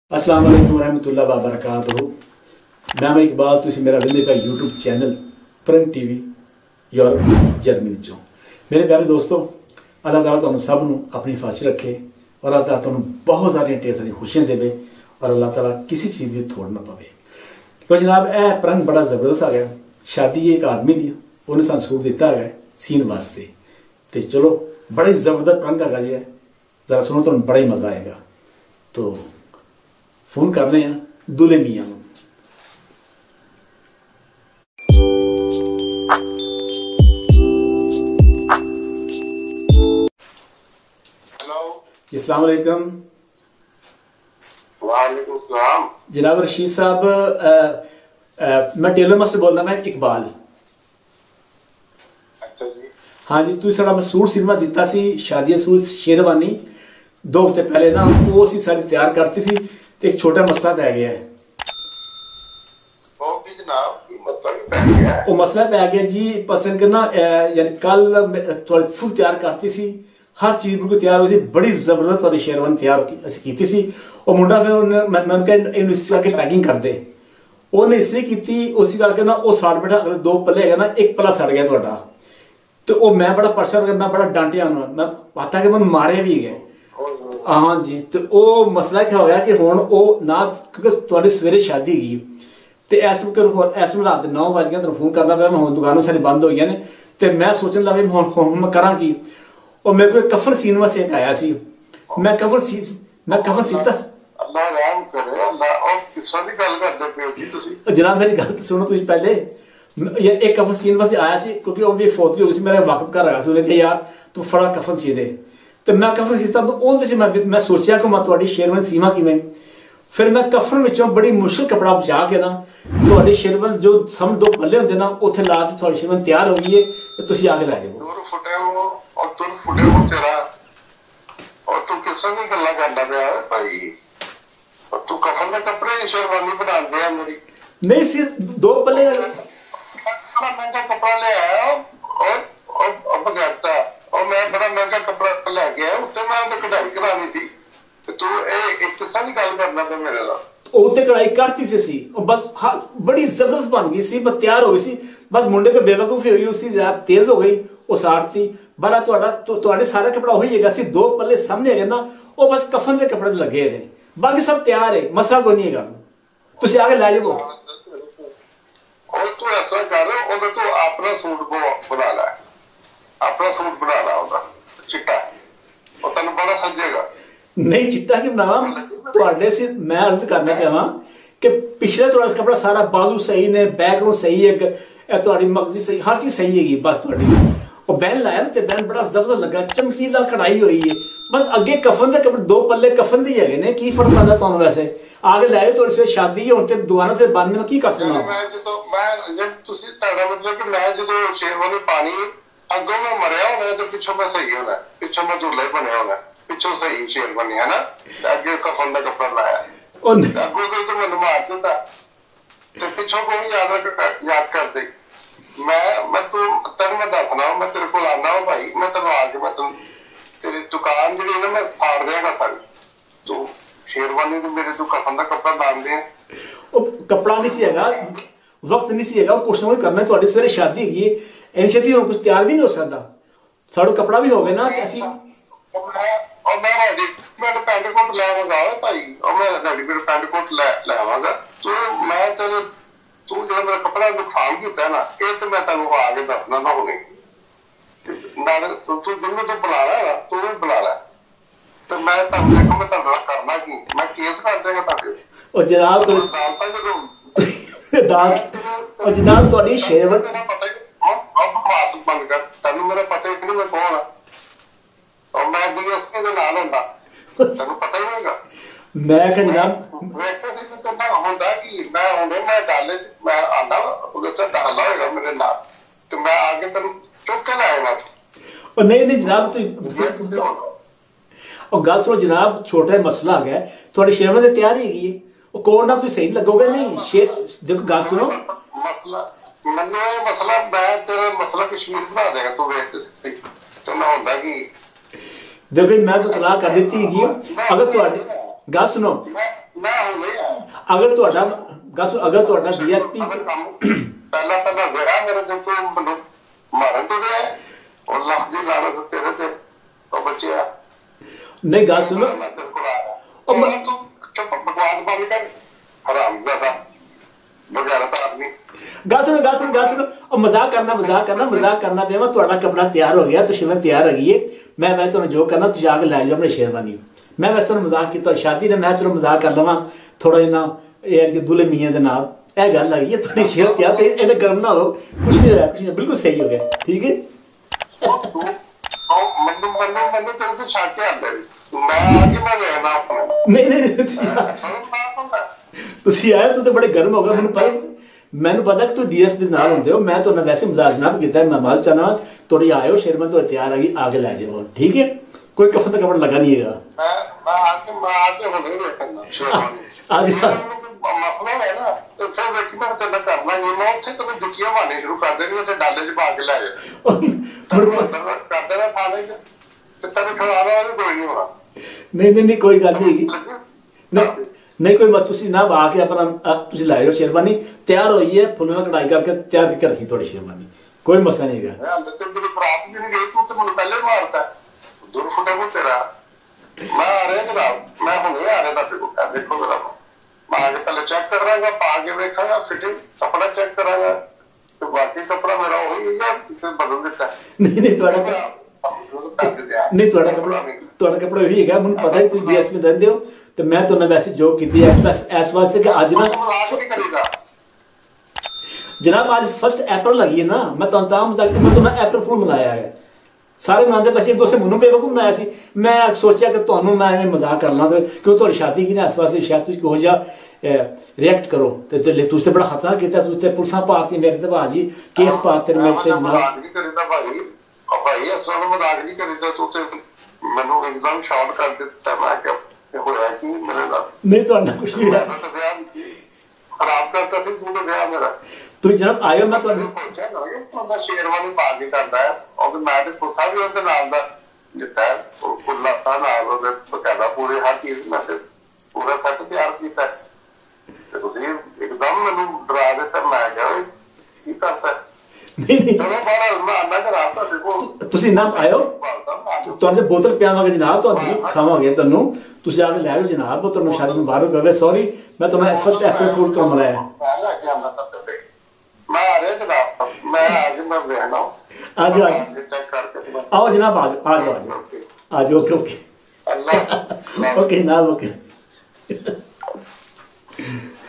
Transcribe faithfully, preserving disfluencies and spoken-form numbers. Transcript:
अस्सलाम वालेकुम रहमतुल्लाहि व बरकातहू। मैं इकबाल, तुसी मेरा विंदे का YouTube channel print TV Europe Germany चो। मेरे प्यारे दोस्तों, अल्लाह ताला तुहानू सब नू अपनी हिफाजत रखे और अल्लाह ताला तुहानू बहुत सारियां ढेर सारी खुशियां देवे और अल्लाह ताला किसी चीज़ की थोड़ ना पवे। तो जनाब यह प्रंग बड़ा जबरदस्त आ गया। शादी एक आदमी दी, उन्हें सानू सूट दिता है सीन वास्ते। तो चलो बड़े जबरदस्त प्रंग आ जी है, जरा सुनो तो बड़ा ही मजा आएगा। तो फोन करने हैं दूल्हे मियाँ को। जी अस्सलाम वालेकुम। वालेकुम सलाम। जनाब रशीद साहब, मैं टेलर मास्टर बोल रहा, मैं इकबाल। अच्छा जी। हाँ जी, तू साड़ा सूट सिलवा दिता सी, शादी सूट शेरवानी दो हफ्ते पहले ना, वो सी सारी तैयार करती सी तो एक छोटा मसला पै गया है। वो भी जनाब की मसला भी पै गया है। वो मसला पै गया जी, पसंद करना यानी कल थोड़ी फुल तैयार करती सी, हर चीज़ बिल्कुल तैयार हुई थी, बड़ी जबरदस्त वाली शेरवानी तैयार की सी। और मुंडा फिर मैं उनका इन इस करके पैकिंग कर दे, उन्हें इस तरह की उसी करके ना वो सड़ बैठा। अगर दो पल्ले है ना, एक पल्ला सड़ गया थोड़ा। तो वो मैं बड़ा परेशान हो गया, मैं बड़ा डांटिया उन्होंने, मैं पता कि मैं मारे भी गए। हाँ जी, तो वो मसला क्या हो गया कि हुण वो ना, क्योंकि तुहाडी सवेरे शादी गई तो इस इस रात के नौ बज गए, तेन फोन करना पाया। मैं हुण दुकानों सारी बंद हो गई ने, तो मैं सोचने लगा भी हुण मैं करा की। और मेरे को कफन सीन वास्ते एक आया सी, मैं कफन सी मैं कफन सीता। अल्लाह रहम करे। अल्लाह और किस्सा दी गल करदे पे जी तुसी। जनाब मेरी गल सुनो तुसी पहले। ये एक कफन सीन वास्ते आया सी, क्योंकि वो भी फौत हो गई सी, मेरे वाकफ घर आया सी। उन्हें कहा यार तू फड़ा कफन सी दे, तो मैं कफन सीता। तो उनसे मैं मैं सोचा कि मैं तुहाडी शेरवानी सीमा किवें। फिर मैं कफन विचों बड़ी मुश्किल कपड़ा बचा के ना तुहाडी शेरवानी जो सम दो पल्ले होंदे ना उत्थे ला के तुहाडी शेरवानी तैयार हो गई है, तो तुसी आके लै जाओ। दूर फुटे वो और तुर फुटे वो तेरा, और तू किस्सा दी गल्ला करदा पिया है भाई। और तू कफन दे कपड़े शेरवानी बना दे है मेरी। नहीं सिर्फ दो पल्ले बड़ा महंगा कपड़ा ले आया और और अब कहता और मैं बड़ा महंगा कपड़ा ले गया, उत्ते मैं उनसे कढ़ाई करानी थी। तो तू ए एक किस्सा दी गल करना पे मेरे नाल। उत्ते कढ़ाई करती सी सी और बस हाँ, बड़ी जबरदस्त बन गई सी, बस तैयार हो गई सी। बस मुंडे को बेवकूफी हुई, उसकी ज्यादा तेज हो गई, वो साड़ती बड़ा तुहाडा तुहाडे सारा कपड़ा हो ही सी। दो पल्ले सामने है ना, वो बस कफन के कपड़े लगे रहे, बाकी सब तैयार है, मसला कोई नहीं है। तुसी आगे लै जाओ। और तू ऐसा कर, ओदा तू अपना सूट बना लै, अपना सूट बना ला ओदा चिट्टा, और तैनूं बड़ा सजेगा। नहीं चिट्टा की बनावा तुहाडे से मैं अर्ज करना पावा कि पिछले थोड़ा कपड़ा सारा बाजू सही ने, बैकग्राउंड सही है, तुहाडी मगजी सही, हर चीज सही हैगी। बस तुहाडी और बैन लाया ना, ते बैन बड़ा जबरदस्त लगा, चमकीला कढ़ाई हुई है। बस अगे कफन दे कपड़े दो पल्ले कफन दी है ने, की फर्क पैंदा तुहानूं? वैसे आगे लाए थोड़ी सी शादी है, हुण ते दुकाना से बंद, में की कर सकना? मैं जदों मैं जब तुसी ताड़ा मतलब कि मैं जदों शेरवानी पानी अगों मैं मरिया होना तो पिछों मैं सही होना, पिछों मैं दूल्हे बने होना, पिछों सही शेरवानी है ना, अगे कफन दा कपड़ा लाया अगों तो तो मैनूं मार दिंदा, ते पिछों कौन याद रख याद कर दे। मैं मैं तू तेन मैं दसना, मैं तेरे को आना हो भाई, मैं तेन आके मैं तुम तेरी दुकान जी ना मैं फाड़ देगा सारी। तू शेरवानी तो मेरे तू कफन दा कपड़ा डाल दे। कपड़ा नहीं सी हैगा, वक्त नहीं सी हैगा, कुछ ना कुछ करना। तुहाडी सवेरे शादी हैगी, इन छेती हुण कुछ तैयार भी नहीं हो सकदा। साडो कपड़ा भी होवे ना, असीं और मैं रेडीमेड पैंट कोट ले आवांगा भाई, और मैं रेडीमेड पैंट कोट ले ले आवांगा। तो मैं तेरे तू जो मेरा कपड़ा नुकसान किया ना, ये तो मैं तेन आगे दसना ना होने तू तू जिन्हों तो बुला ला, तू भी बुला ला, तो मैं तुम देखो मैं तुम करना की, मैं केस कर देगा तुहाडे। और जनाब तो दाल और जनाब तुहाडी शेरवानी तेरा पता ही अब बात बंद कर, तेन मेरा पता ही नहीं मैं कौन हां, और मैं डीएसपी दे नाल हुंदा, तेन पता ही होगा। मैं कह जनाब वैसे से तो ना होंदा कि मैं हुणे मैं गल मैं आंदा उधर से डाला होगा मेरे नाल, तो मैं आगे तेन चुक के लाएगा। और नहीं नहीं जनाब तू और गल सुनो जनाब, छोटा मसला आ गया, थोड़ी शेरवानी तैयार हैगी, वो कोड ना तुम सही लगोगे नहीं। शेर देखो गल सुनो, मसला मन्नो मसला मैं तेरा मसला कश्मीर बना देगा तू वेख तो ना होंदा कि देखो मैं तो तलाक कर दी थी। अगर तुहाडी गल सुनो, मैं हूं नहीं आया अगर ਤੁਹਾਡਾ ਗਸ ਅਗਰ ਤੁਹਾਡਾ ਡੀਐਸਪੀ ਪਹਿਲਾਂ ਪਹਿਲਾਂ ਵਿਆਹ ਮੇਰੇ ਦਿਨ ਤੋਂ ਮੈਨੂੰ ਮਾਰਨ ਤੋਂ ਰਿਹਾ ਉਹ ਲੱਖ ਦੀ ਲਾਲਚ ਤੇਰੇ ਤੇ ਉਹ ਬੱਚਿਆ ਨਹੀਂ ਗੱਲ ਸੁਣੋ ਮੈਂ ਤੇਰੇ ਕੋਲ ਆਇਆ ਉਹ ਮੈਂ ਤੂੰ ਚੁੱਪ ਬਕਵਾਸ ਬੰਦ ਕਰ ਹਰਾਮਜ਼ਾਦਾ ਬਗੈਰਤ ਆਦਮੀ ਗੱਲ ਸੁਣੋ ਗੱਲ ਸੁਣੋ ਗੱਲ ਸੁਣੋ ਉਹ ਮਜ਼ਾਕ ਕਰਨਾ ਮਜ਼ਾਕ ਕਰਨਾ ਮਜ਼ਾਕ ਕਰਨਾ ਪਿਆ ਵਾ ਤੁਹਾਡਾ ਕਪੜਾ ਤਿਆਰ ਹੋ ਗਿਆ ਤੁਸੀਂ ਮੈਂ ਤਿਆਰ ਹੈਗੀ ਏ ਮੈਂ ਮੈਂ ਤੁਹਾਨੂੰ ਜੋ ਕਰਨਾ ਤੁਸੀਂ ਆ ਕੇ ਲੈ ਜਾਓ ਆਪਣੀ ਸ਼ੇਰਵਾਨੀ मैं वैसे तो मजाक किया शादी ने मैं चलो मजाक कर लवा थोड़ा इन्ना यार कि दुल्हे मियाँ के नाल यह गल आ गई थोड़ी शेयर किया तो ये गर्म ना हो कुछ नहीं होया कुछ नहीं बिल्कुल सही हो गया ठीक है नहीं नहीं तुसी आए तू तो बड़े गर्म हो गए मैंने पता मैंने पता कि तू डीएसपी नाल होंदे हो मैं तो वैसे मजाक जनाब किया मैं माल चाहना थोड़ी आयो शेरवानी तो तैयार आ गई आगे लै जाओ ठीक है कोई कफन का कपड़ा लगा नहीं है आज मसला है ना तो फिर देखी मैं तेरे करना नहीं मैं उत्थे तो दुखियां मारनी शुरू कर देनी उसे डाले च पा के ले जाओ कर देना थाने च ते तेरे खिला रहा है कोई नहीं होना नहीं नहीं नहीं कोई गल नहीं नहीं नहीं कोई मत तुसी ना आके अपना तुसी लै जाओ शेरवानी तैयार होई है फुल्लां कढ़ाई करके तैयार करके रखी थोड़ी शेरवानी कोई मसला नहीं है हां ते तेरी प्राप्त भी नहीं गई तू तो मुझे पहले मारता दूर फुटा को तेरा मैं आ रहा जनाब मैं हूं नहीं आ रहा तेरे को देखो जरा मैं आगे पहले चेक कर रहा पा के देखा फिटिंग कपड़ा चेक करांगा तो बाकी कपड़ा मेरा वही है या बदल देता नहीं नहीं थोड़ा नहीं थोड़ा कपड़ा थोड़ा कपड़ा वही है मुझे पता है तुम डीएसपी रहंदे हो तो मैं तो वैसे जो कीती है इस वास्ते कि आज ना जनाब आज फर्स्ट अप्रैल लगी है ना मैं तो ताम मैं तो ना अप्रैल फुल मनाया है सारे मनाते बस एक दूसरे मैनू बेवकूफ बनाया सी मैं सोचा कि तुहानू मैं मजाक कर ला क्यों तुहाडी शादी की इस वास्ते शायद तुम किहो जिहा रिएक्ट करो तो तुस तो बड़ा खतरा किया तुस तो पुलिसां पाती मेरे ते भाजी केस पाते मेरे ते जनाब नहीं करीदा भाई और भाई असल मजाक नहीं करीदा तू ते मैनू एकदम शॉर्ट कर दिता मैं क्या होया कि मेरे नाल नहीं तुहाडा कुछ नहीं मैं तो ब्याह खराब करता सी तू तो ब्याह मेरा तुम जनाब आयो मैं तुहानू सोचा ना कि बंदा शेरवानी पा के करदा है और मैं तो पुछा भी ਉਹਦੇ ਨਾਲ ਦਾ ਜਿੱਤਾ ਉਹ ਕੁੱਲਾ ਤਾਂ ਨਾਲ ਉਹਦੇ ਬਕਾਇਦਾ ਪੂਰੇ ਹਰ ਚੀਜ਼ ਮੈਂ ਤੇ ਪੂਰਾ ਸੈੱਟ ਤਿਆਰ ਕੀਤਾ ਤੇ ਤੁਸੀਂ ਇੱਕਦਮ ਮੈਨੂੰ ਡਰਾ ਦਿੱਤਾ ਮੈਂ ਕਿਹਾ ਕੀ ਕਰਦਾ ਨਹੀਂ ਨਹੀਂ ਚਲੋ ਬਾਹਰ ਮੈਂ ਆਂਦਾ ਕਿ ਰਾਤ ਤੁਹਾਡੇ ਕੋਲ ਤੁਸੀਂ ਨਾ ਆਇਓ ਤੁਹਾਨੂੰ ਬੋਤਲ ਪਿਆਵਾਂਗੇ ਜਨਾਬ ਤੁਹਾਨੂੰ ਖਾਵਾਂਗੇ ਤੁਹਾਨੂੰ ਤੁਸੀਂ ਆ ਕੇ ਲੈ ਆਓ ਜਨਾਬ ਉਹ ਤੁਹਾਨੂੰ ਸ਼ਾਇਦ ਮੁਬਾਰਕ ਹੋਵੇ ਸੌਰੀ ਮੈਂ ਤੁਹਾਨੂੰ ਫਸਟ ਅਪ੍ਰੈਲ ਫੂਲ ਤੋਂ ਮਨਾਇਆ ਮੈਂ ਲੈ ਕੇ ਆਂਦਾ ਤਾਂ मैं आ रहा जनाब मैं आज मैं रहना आ जाओ आओ जनाब आ जाओ आ जाओ आ जाओ ओके ओके अल्लाह ओके ना ओके